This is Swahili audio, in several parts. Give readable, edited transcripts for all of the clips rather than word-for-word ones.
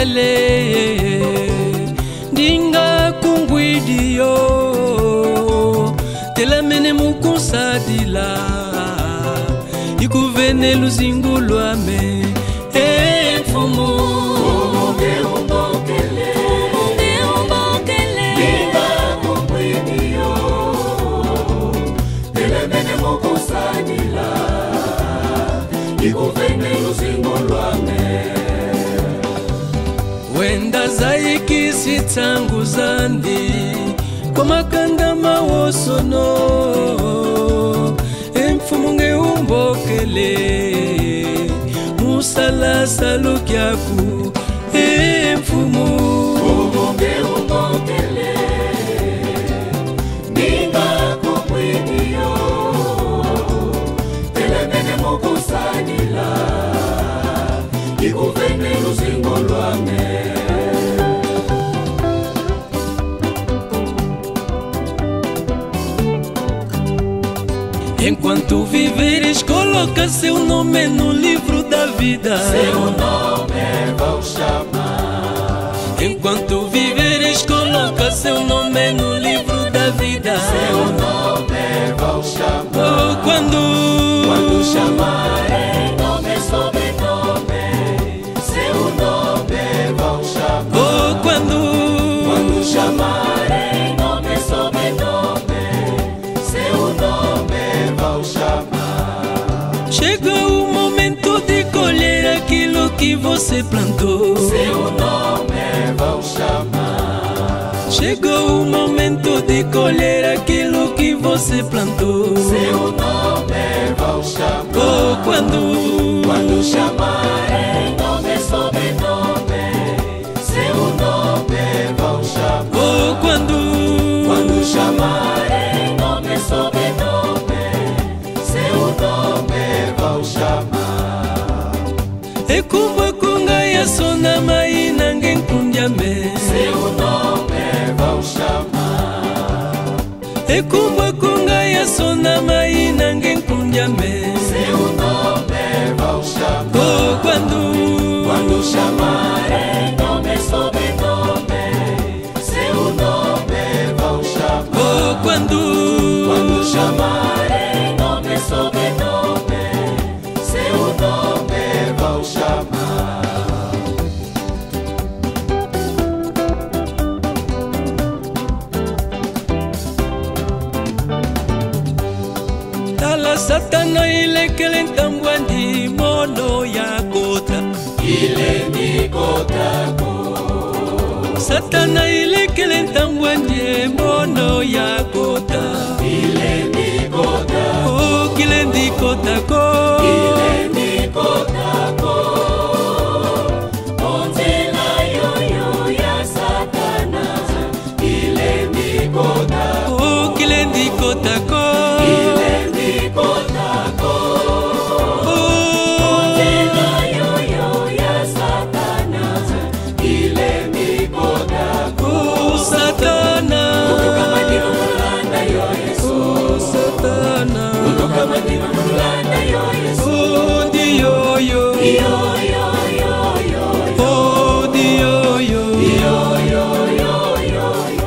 umbokele Dinga kungwidio Telamene mukunsadila Ikuvene luzingu lwame Mfumu Umunge umbokele Dinga kungwidio Telamene mukunsadila Ikuvene luzingu lwame Wenda zaiki sitangu zandi Kwa makanda mawosono Mfumunge umbokele Musala salukyaku Mfumu Umunge umbokele Dinga kungwidio Telamene mukunsadila Ikuvene luzingu lwame Enquanto viveres, coloca seu nome no livro da vida. Seu nome vou chamar. Enquanto viveres, coloca seu nome no livro da vida. Seu nome vou chamar. Oh, quando chamarem nome e sobrenome, seu nome vou chamar. Oh, quando chamarem nome e sobrenome, seu nome vou chamar. Chegou o momento de colher aquilo que você plantou. Seu nome vou chamar. Chegou o momento de colher aquilo que você plantou. Seu nome vou chamar. Oh, quando chamarem nome e sobrenome, seu nome vou chamar. Oh, quando chamarem nome e sobrenome, seu nome vou chamar. Ekumbwe kungaya sona mai nange kunjame. Seu nome vou chamar. Ekumbwe kungaya sona mai nange kunjame. Seu nome vou chamar. Oh, quando chamarem nome e sobrenome, seu nome vou chamar. Oh, quando chamarem nome e sobrenome, seu nome vou chamar. Tala satana ile kele ntambwandi mono ya kota. Ile ni kota ko. Satana ile kele ntambwandi mono ya kota. Ile ni kota. Oh, kile ndi kota ko. Ile ni kota ko. Onzela yoyo ya satana. Ile ni kota. Oh, kile ndi kota ko. Ile ni kota ko. Onzela yoyo ya satana. Ile ni kota ko. Oh, Satana. Kutoka madino mulanda yo Yesu. Oh, Satana. Kutoka madino mulanda yo Yesu. Oh, Dio yo. Yo yo yo yo. Oh, Dio yo. Yo yo yo yo yo.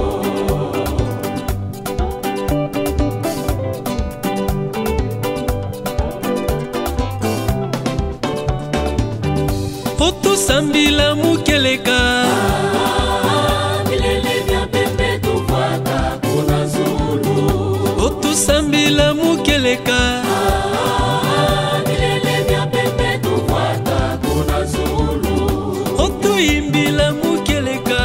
Otu sambila mukeleka. Milele vya pembe tufuata kuna Zulu. Otu sambila mukeleka. Milele vya pembe tufuata kuna Zulu. Otu imbila mukeleka.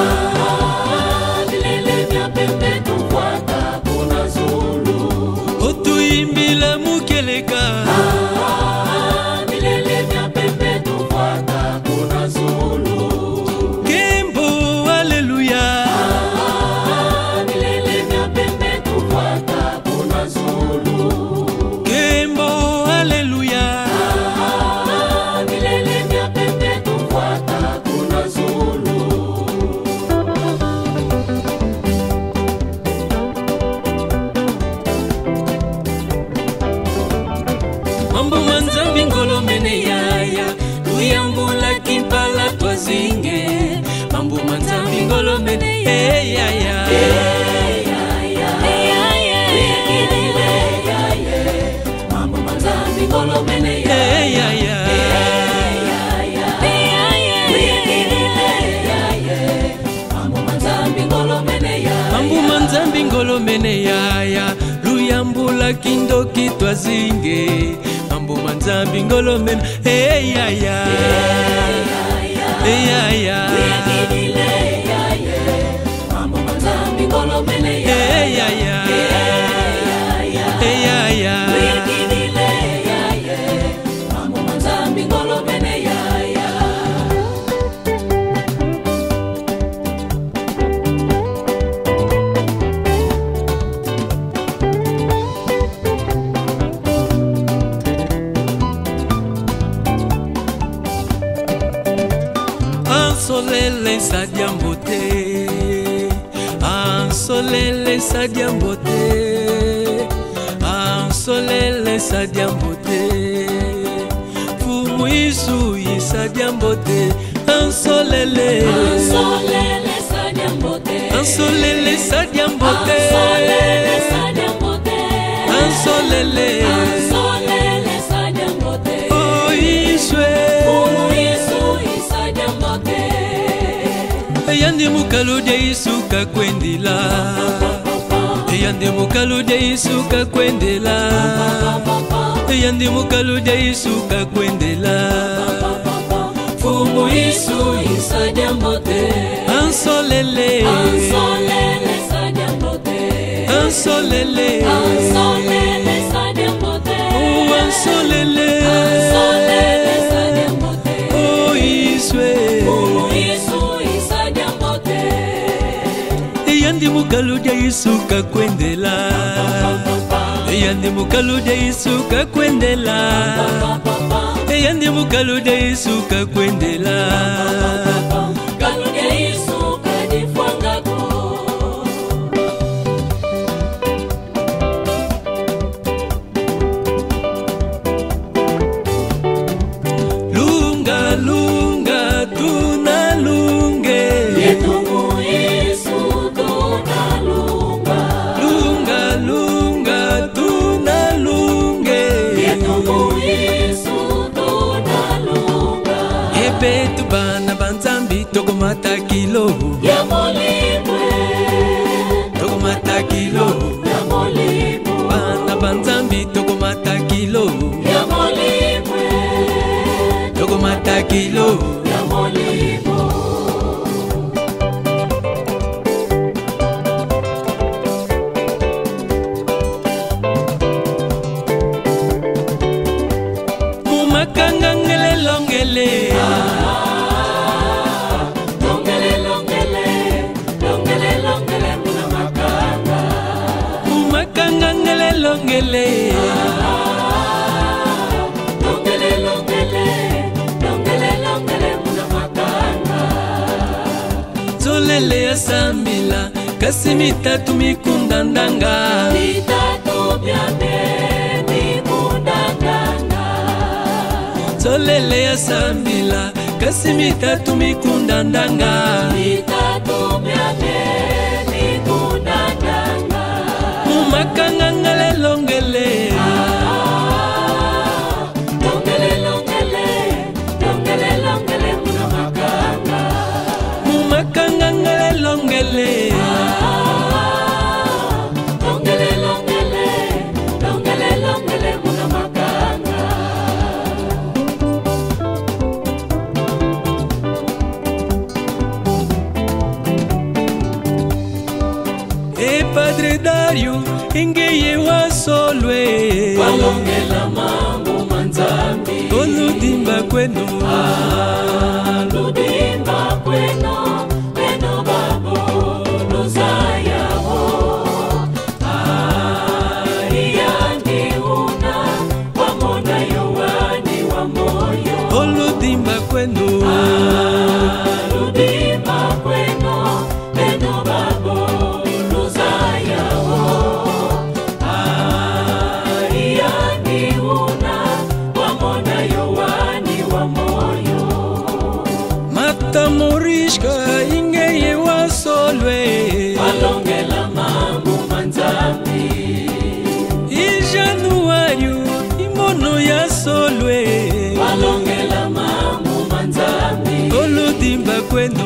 Milele vya pembe tufuata kuna Zulu. Otu imbila mukeleka. Milele vya pembe tufuata kuna Zulu. Kembo, haleluya. Milele vya pembe tufuata kuna Zulu. Kembo, haleluya. Milele vya pembe tufuata kuna Zulu. Mambo manzambi ngolo mene yaya. Luyambula kimpala twazi. Ngolo mene ya luyambula kindoki twazinge mambo manzambi ngolo mene ya mambo manzambi ngolo mene ya mambo manzambi ngolo mene ya Ansolele sadiambote, ansolele sadiambote, ansolele sadiambote, fumu isu isadiambote, ansolele, ansolele sadiambote, ansolele sadiambote, ansolele sadiambote, ansolele, ansolele sadiambote, oh iswe. Yandi mukalu de isuka kwendela, yandi mukalu de isuka kwendela, yandi mukalu de isuka kwendela. Fumu isu isadiambote, ansolele, ansolele sadiambote, ansolele, ansolele sadiambote, oh ansolele, ansolele sadiambote, oh iswe. Yandi mukalu de isuka kwendela, yandi mukalu de isuka kwendela, yandi mukalu de isuka kwendela. Kalu de isuka difwangako, lunga lunga tuna lunge yetumu Betu bana banzambi toko mata kilo ya molimwe, toko mata kilo ya molimwe, bana banzambi toko mata kilo ya molimwe, toko mata kilo ya molimwe. Mumakanga ngele longele longele longele longele longele longele muna makanga zolele ya sambila kasi mitatu mikundandanga mitatu byane mikundandanga zolele ya sambila kasi mitatu mikundandanga mitatu byane mikundandanga mumakanga ngale longele longele longele longele longele muna makanga mumakanga ngale longele longele longele longele longele muna makanga Padre Dario ingeye wasolwe walongela mambo manzambi oludimba kwenu ludimba kwenu kwenu babo luzayabo iyandi una wamona yowani wa moyo oludimba kwenu ludimba kwenu kwenu babo iyandi una wamona yowani wa moyo kwenu